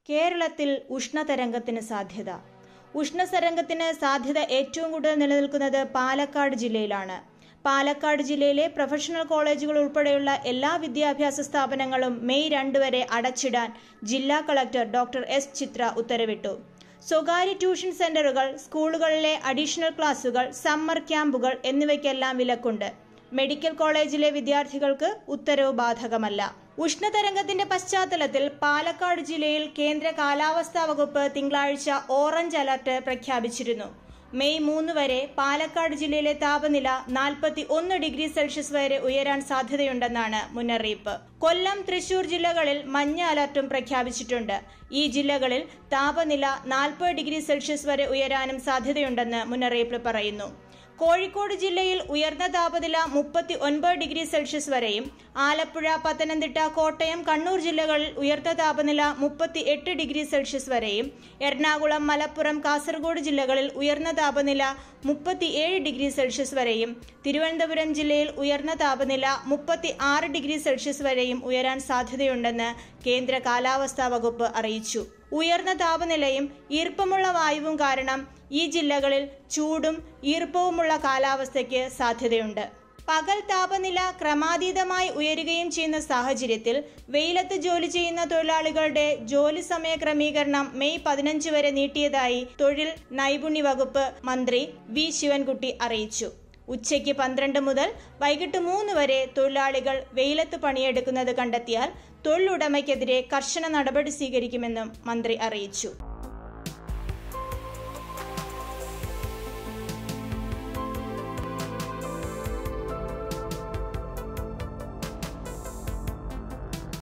കേരളത്തിൽ ഉഷ്ണതരംഗത്തിന് സാധ്യത. ഉഷ്ണതരംഗത്തിന് സാധ്യത ഏറ്റവും കൂടുതൽ നിലനിൽക്കുന്നത് പാലക്കാട് ജില്ലയിലാണ്. പാലക്കാട് ജില്ലയിലെ പ്രൊഫഷണൽ കോളേജുകൾ ഉൾപ്പെടെയുള്ള എല്ലാ വിദ്യാഭ്യാസ സ്ഥാപനങ്ങളും മെയ് 2 വരെ അടച്ചിടാൻ ജില്ലാ കളക്ടർ ഡോക്ടർ എസ് ചിത്ര ഉത്തരവിട്ടു. സ്വകാര്യ ട്യൂഷൻ സെന്ററുകൾ, സ്കൂളുകളിലെ അഡീഷണൽ ക്ലാസുകൾ, സമ്മർ ക്യാമ്പുകൾ എന്നിവയ്ക്കെല്ലാം വിലക്കുണ്ട്. മെഡിക്കൽ കോളേജിലെ വിദ്യാർത്ഥികൾക്ക് ഉത്തരവ് ബാധകമല്ല. ഉഷ്ണതരംഗത്തിന്റെ പശ്ചാത്തലത്തിൽ പാലക്കാട് ജില്ലയിൽ കേന്ദ്ര കാലാവസ്ഥാ വകുപ്പ് തിങ്കളാഴ്ച ഓറഞ്ച് അലർട്ട് പ്രഖ്യാപിച്ചിരുന്നു. മെയ് 3 വരെ പാലക്കാട് ജില്ലയിലെ താപനില 41 ഡിഗ്രി സെൽഷ്യസ് വരെ ഉയരാൻ സാധ്യതയുണ്ടെന്നാണ് മുന്നറിയിപ്പ്. കൊല്ലം, തൃശൂർ ജില്ലകളിൽ മഞ്ഞ അലർട്ടും പ്രഖ്യാപിച്ചിട്ടുണ്ട്. ഈ ജില്ലകളിൽ താപനില 40 ഡിഗ്രി സെൽഷ്യസ് വരെ ഉയരാനും സാധ്യതയുണ്ടെന്ന് മുന്നറിയിപ്പ് പറയുന്നു. കോഴിക്കോട് ജില്ലയിൽ ഉയർന്ന താപനില 39 ഡിഗ്രി സെൽഷ്യസ് വരെയും, ആലപ്പുഴ, പത്തനംതിട്ട, കോട്ടയം, കണ്ണൂർ ജില്ലകളിൽ ഉയർന്ന താപനില 38 ഡിഗ്രി സെൽഷ്യസ് വരെയും, എറണാകുളം, മലപ്പുറം, കാസർഗോഡ് ജില്ലകളിൽ ഉയർന്ന താപനില 37 ഡിഗ്രി സെൽഷ്യസ് വരെയും, തിരുവനന്തപുരം ജില്ലയിൽ ഉയർന്ന താപനില 36 ഡിഗ്രി സെൽഷ്യസ് വരെയും ഉയരാൻ സാധ്യതയുണ്ടെന്ന് കേന്ദ്ര കാലാവസ്ഥാ വകുപ്പ് അറിയിച്ചു. ഉയർന്ന താപനിലയും ഈർപ്പമുള്ള വായുവും കാരണം ഈ ജില്ലകളിൽ ചൂടും ഈർപ്പവുമുള്ള കാലാവസ്ഥയ്ക്ക് സാധ്യതയുണ്ട്. പകൽ താപനില ക്രമാതീതമായി ഉയരുകയും ചെയ്യുന്ന സാഹചര്യത്തിൽ വെയിലത്ത് ജോലി ചെയ്യുന്ന തൊഴിലാളികളുടെ ജോലി സമയ ക്രമീകരണം മെയ് 15 വരെ നീട്ടിയതായി തൊഴിൽ നൈപുണ്യ വകുപ്പ് മന്ത്രി വി ശിവൻകുട്ടി അറിയിച്ചു. ഉച്ചയ്ക്ക് 12 മുതൽ വൈകിട്ട് 3 വരെ തൊഴിലാളികൾ വെയിലത്ത് പണിയെടുക്കുന്നത് കണ്ടെത്തിയാൽ തൊഴിലുടമയ്ക്കെതിരെ കർശന നടപടി സ്വീകരിക്കുമെന്നും മന്ത്രി അറിയിച്ചു.